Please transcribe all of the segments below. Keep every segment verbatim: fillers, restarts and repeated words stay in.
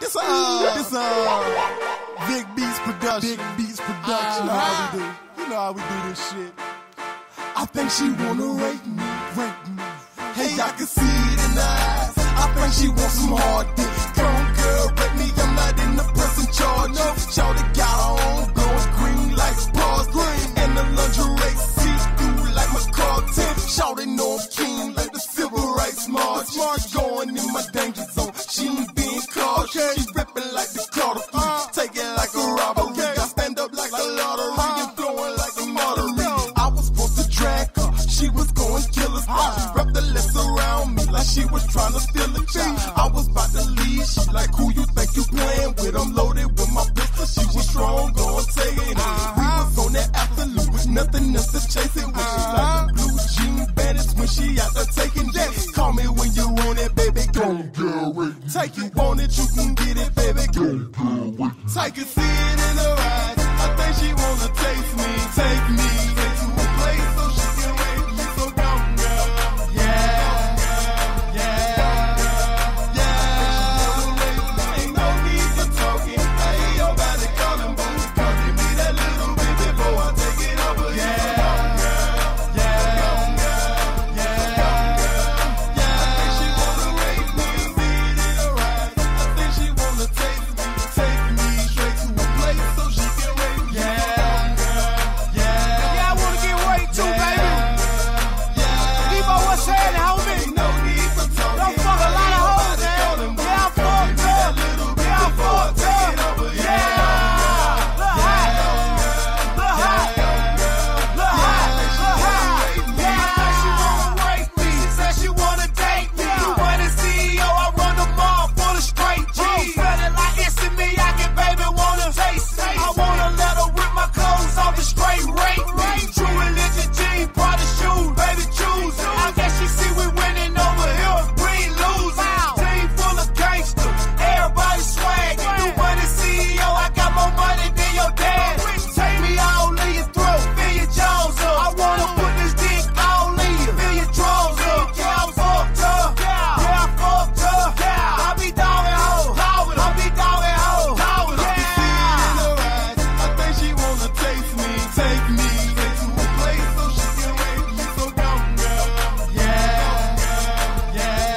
This uh, this uh, Big Beats production. Big Beats production. You know how we do. You know how we do this shit. I think she wanna rape me, rape me. Hey, I can see it in her eyes. I think she wants some hard dick. Come on, girl, rape me. I'm not in the pressing charge. No, shawty got her own glowing green like stars, green, and the lingerie see-through like my cartel. Shawty know I'm keen like the civil rights march. March going in my danger zone. She ain't being caught. Okay. She ripping like the Carter uh, take it like a robbery. Okay. I stand up like a lottery uh, and flowing like a artery. No. I was supposed to drag her. She was going kill us. Uh, Wrapped the list around me like she was trying to steal a chick. I was about to leave. She like, who you think you playing with? I'm loaded with my pistol. She was strong, going taking it. Uh-huh. We was on that absolute with nothing else to chase it with. Uh-huh. She like the blue jean bandits when she out there taking jets. Call me when you want it, baby. Go, girl, take you want it, you can get it, baby. Go, girl, take it, see it in her eyes. I think she wanna taste me, take me, take to a place so she can rape me. So come, girl, yeah, yeah, yeah. Ain't no need for talking. I ain't your body calling, but come give me that little bit before I take it over. Yeah, yeah, yeah, yeah, yeah. I think she wanna rape me, see it in her eyes. I think she wanna taste me, take me straight to a place so she can rape me. Yeah, yeah, Yeah, I wanna get raped too, baby. Debo, what's happening, homie? ain't no need for talking. Don't fuck a lot of hoes, man. Yeah, I fucked up. Yeah, I fucked up. Yeah. Look hot. Look hot. Look hot. Look hot. Yeah, I think she wanna rape me. She said she wanna date me. You want the C E O, I run the mall full of straight G's. Feeling like it's in me, I can baby wanna taste me. I wanna let her rip my clothes off and straight rape me. True religion, jean, Prada shoes, baby choose. I guess she see we winning over here, we ain't losing. Team full of gangsters, everybody swag. You want the C E O, I got more money than your dad. Take me all in your throat, fill your jaws up. I wanna put this dick all in you, fill your drawers up. Yeah, I fucked up. Yeah, I fucked up. I be dogging hoes, I be dogging hoes. I think she wanna taste me, take me straight to a place so she can rape me. So come, girl, yeah, yeah,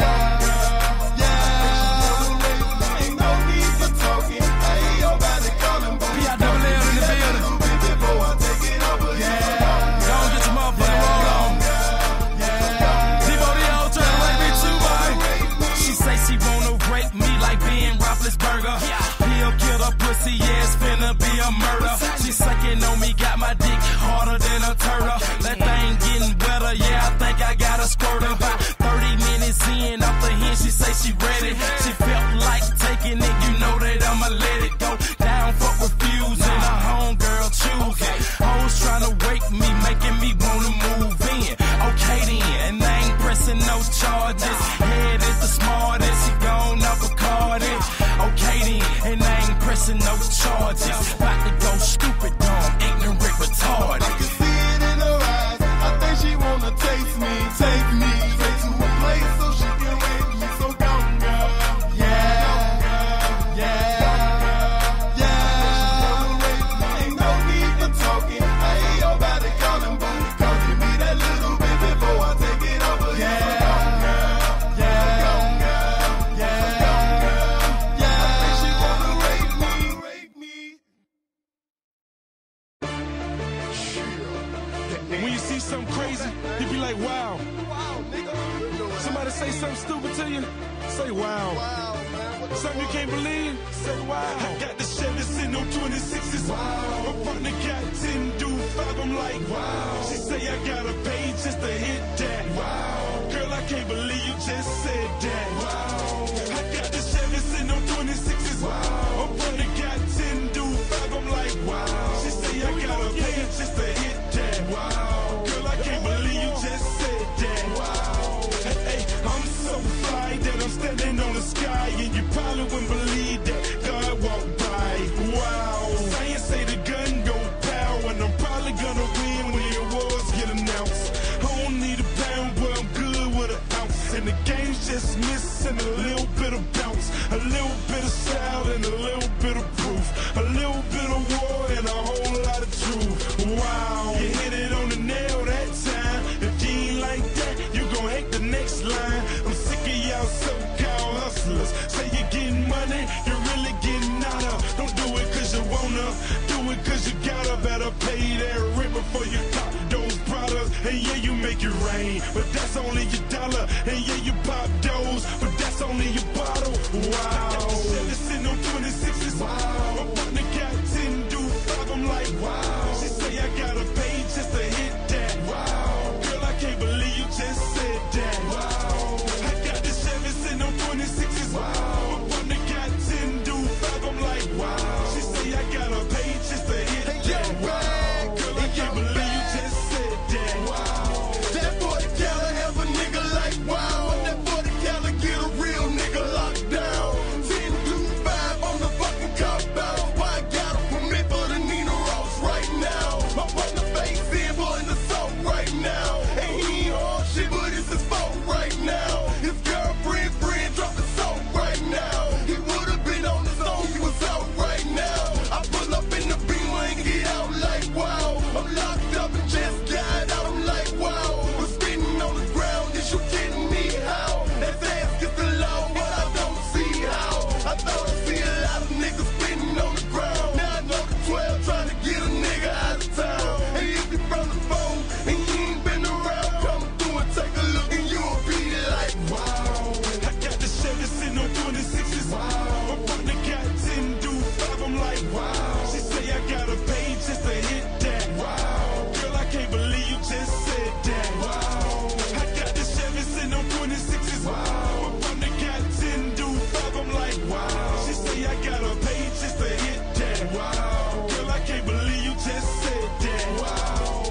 yeah. Ain't no need for talking. I ain't your body calling, but P I double L in the building. before I take it over. Yeah, Don't get your motherfucking roll on. Debo the old trying to rape me too, boy. She say she wanna rape me like Ben Roethlisberger. Pill killer, pussy ass finna be a murder. She sucking on me, got my dick harder than a turtle. That thing getting wetter, yeah, I think I got a squirter. About thirty minutes in, off the hen, she say she ready. She felt like taking it, you know that I'ma let it go down for refusing. A homegirl choosing. Hoes tryna rape me, making me wanna move in. Okay then, and I ain't pressing no charges. Head is the smartest, she gone off a cardage. Okay then, and I ain't pressing no charges. About to go stupid, dumb, ignorant, retarded. I can see it in her eyes. I think she wanna taste me, take me straight to a place so she can rape me. So come, girl, yeah, yeah, yeah. Ain't no need for talking. I ain't your body calling, but come give me that little bit before I take it over. Yeah, come, girl, yeah, come, girl, yeah, come, girl, yeah. I think she wanna rape me, rape me. When you see something crazy, you be like, wow. Somebody say something stupid to you, say wow. Something you can't believe, say wow. I got the Chevy sitting on twenty-sixes. Wow. My partner got ten, do five, I'm like, wow. She say I gotta pay just to hit that. Wow. Girl, I can't believe you just said that. Wow. I got the Chevy sitting on twenty-sixes. Wow. My partner got ten, do five, I'm like, wow. She say I gotta pay just to hit that. Wow. Girl, I can't believe you just said that. Wow. Hey, hey, I'm so fly that I'm standing on the sky, and you probably wouldn't believe that God walked by. Wow. Science say the gun go pow, and I'm probably gonna win when the awards get announced. I don't need a pound, but I'm good with an ounce, and the game's just missing a little little bit of sound and a little bit of proof, a little bit of war and a whole lot of truth. Wow, you hit it on the nail that time. If you ain't like that, you gon' hate the next line. I'm sick of y'all so-called hustlers. Say you're getting money, you're really getting out of. Don't do it cause you wanna, do it cause you gotta. Better pay that rent before you cop those products. And yeah, you make it rain, but that's only your dollar. And yeah, you pop those, but that's only your bottle. Wow, Chevy sitting on twenty-sixes. Wow, my partner got ten, do five. I'm like, wow. She say I gotta pay just to hit that. Wow, girl, I can't believe you just said that. Wow, I got the Chevy sitting on twenty-sixes. Wow, my partner got ten, do five. I'm like, wow. She say I gotta pay just to hit that. Wow, girl, I can't believe you just said that. Wow, That forty caliber have a nigga like wow. That forty caliber get a real nigga locked down. ten to five on the fucking cop out. Why I got a permit for the Nina Ross right now? My partner face in for in the soap right now. And he ain't hard shit, but it's his fault right now. His girlfriend friend dropped the soap right now. He would've been on his own, he was out right now. I pull up in the Beamer and get out like wow. I'm locked up and just got out, I'm like wow. Was spitting on the ground, is you kidding me? How? That ass gets the law, but I don't see how. I thought I see a lot of niggas spitting on the ground. Now I know the twelve trying to get a nigga out of town. And if you from the phone and you ain't been around, come through and take a look and you'll be like wow. I got the Chevy sitting on twenty-sixes. Wow, my partner got ten, do five. I'm like, wow. She say I gotta pay just to hit that. Wow, girl, I can't believe you just said that. Wow, I got the Chevy sitting on twenty-sixes. Wow, my partner got ten, do five. I'm like, wow. She say I gotta pay just to hit that. Wow, girl, I can't believe you just said that. Wow.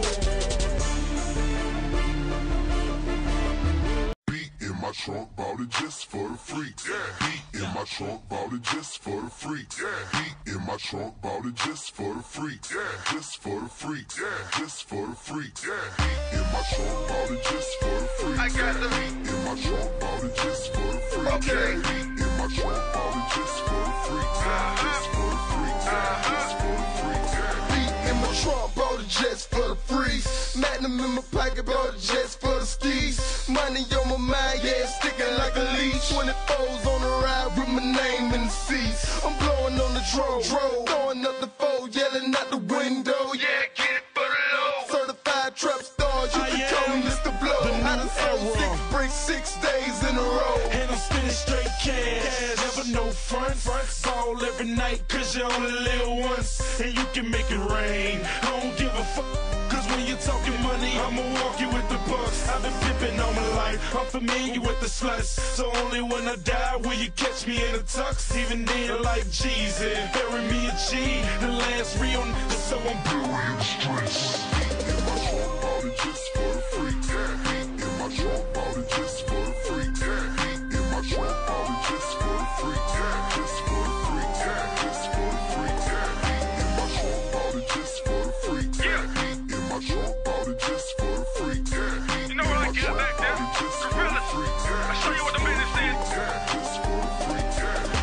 Beat in my trunk, bought it just for the freaks. Yeah. Beat in my trunk, bought it just for the freaks. Yeah. Beat in my trunk, bought it just for the freaks. Yeah. Just for the freaks. Yeah. Just for the freaks. Yeah. Beat in my trunk, bought it just for the freaks. I got the beat in my trunk, bought it just for the freaks. Okay. Yeah. Beat in my trunk, bought it just for the freaks. Yeah. Just for the freaks. Yeah. Just for the freaks. Yeah. Beat in my trunk, bought it just for the freaks. Magnum in my pocket, bought it just for the skis. Money on my mind, yeah, sticking like a leash. twenty-fours on the ride with my name in the seats. I'm blowing on the drone, throwing up the foe, yelling out the window. Yeah, get it for the low. Certified trap stars, you I can call me am Mister Blow. the I done new sold era. six bricks six days in a row. And I'm spinning straight cash, never no front, front. Ball every night, cause you only live once. And you can make it rain, I don't give a fuck. Cause when you're talking money, I'ma walk you with the bucks. I've been pimping all my life, I'm familiar with the sluts. So only when I die will you catch me in a tux. Even then, like Jesus, bury me a G. The last real n- so I'm Billion streets. Beat in my trunk, bought it just for the freaks. Yeah. Beat in my trunk, bought it just for the freaks. Yeah. Beat in my trunk, bought it just for the freaks. Yeah. Just for the freaks. Yeah. Just for the freaks. Yeah. Beat in my trunk, bought it just for the freaks. Yeah. Beat in my trunk, bought it just for the freaks. Yeah. Beat You know what I get back there? Gorillas. I show you what the business is. Yeah. Just for the freaks.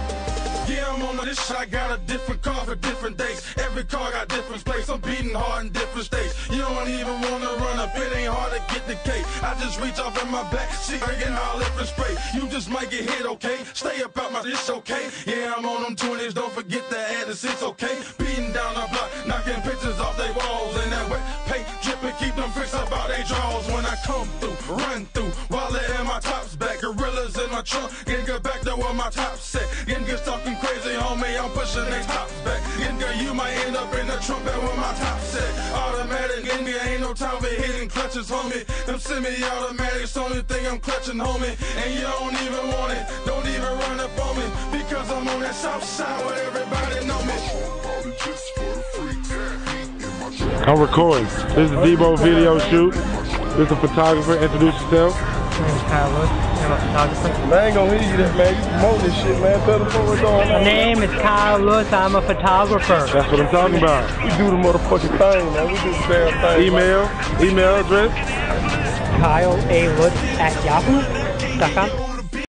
Yeah. Yeah, I'm on this shit, I got a different car for different dates. Every car got different plates, I'm beating hard in different states. You don't even wanna run up, it ain't hard to get the cake. I just reach off in my back, she getting all different spray. You just might get hit, okay? Stay up out my, it's okay. Yeah, I'm on them twenties, don't forget to add the six, okay? Beating down the block, knocking pictures off they walls. And that wet paint dripping, keep them fixed up out they drawers. When I come through, run through, wallet in my top's back. Gorillas in my trunk, getting good back there where my top's set. Getting good talking crazy, homie, I'm pushing they tops back. Getting good, you might end up in the trumpet with my top set. Automatic, getting good, ain't no time for hitting clutches, homie. Them semi-automatics, only thing I'm clutching, homie. And you don't even want it, don't even run up on me. Because I'm on that south side where everybody know me. Bought it just for the freaks. Yeah. Beat in my trunk. I'm recording. This is Debo video shoot. This is a photographer. Introduce yourself. My name's Kyle Lewis. I'm a photographer. Man, I ain't gonna hear you that, man. You promote this shit, man. Tell them what's going on. My name is Kyle Lewis. I'm a photographer. That's what I'm talking about. We do the motherfucking thing, man. We do the damn thing. Email, email address. Kyle A. Lutz at yahoo dot com.